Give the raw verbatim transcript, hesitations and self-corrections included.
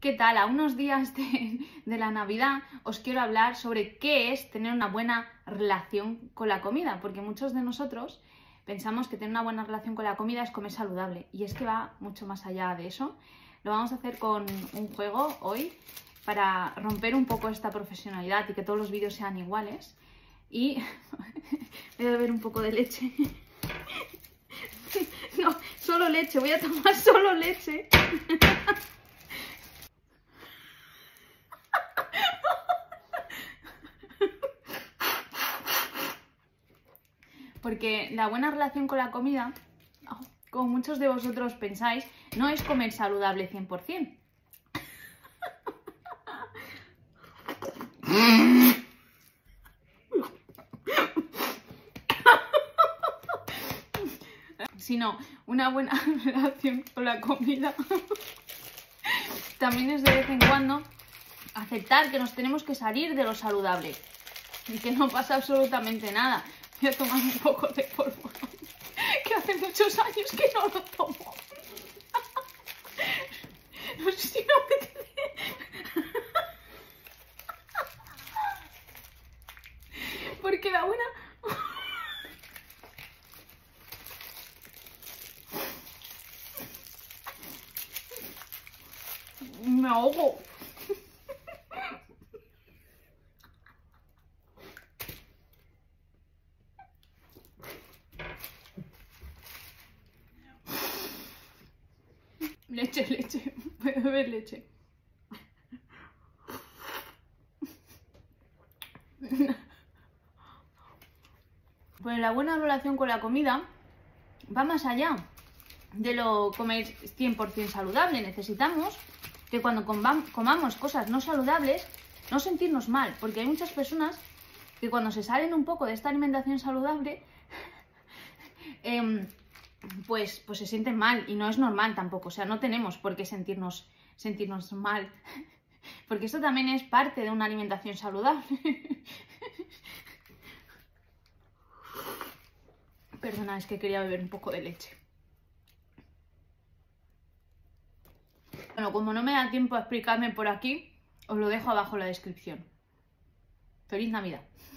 ¿Qué tal? A unos días de, de la Navidad os quiero hablar sobre qué es tener una buena relación con la comida, porque muchos de nosotros pensamos que tener una buena relación con la comida es comer saludable, y es que va mucho más allá de eso. Lo vamos a hacer con un juego hoy para romper un poco esta profesionalidad y que todos los vídeos sean iguales. Y voy a beber un poco de leche. No, solo leche, voy a tomar solo leche. Porque la buena relación con la comida, como muchos de vosotros pensáis, no es comer saludable cien por cien. Sino una buena relación con la comida también es de vez en cuando aceptar que nos tenemos que salir de lo saludable y que no pasa absolutamente nada. Voy a tomar un poco de polvo, que hace muchos años que no lo tomo. No sé si no me tiene... Porque la buena... Me ahogo. Leche, leche. Voy a beber leche. Pues la buena relación con la comida va más allá de lo comer cien por cien saludable. Necesitamos que cuando comamos cosas no saludables no sentirnos mal, porque hay muchas personas que cuando se salen un poco de esta alimentación saludable eh, pues, pues se sienten mal, y no es normal tampoco. O sea, no tenemos por qué sentirnos, sentirnos mal, porque esto también es parte de una alimentación saludable. Perdona, es que quería beber un poco de leche. Bueno, como no me da tiempo a explicarme por aquí, os lo dejo abajo en la descripción. ¡Feliz Navidad!